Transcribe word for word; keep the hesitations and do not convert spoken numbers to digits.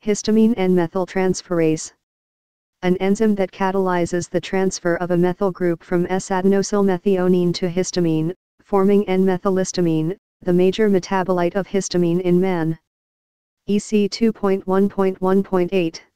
Histamine N-Methyltransferase. An enzyme that catalyzes the transfer of a methyl group from S-adenosylmethionine to histamine, forming N-methylhistamine, the major metabolite of histamine in man. E C two point one point one point eight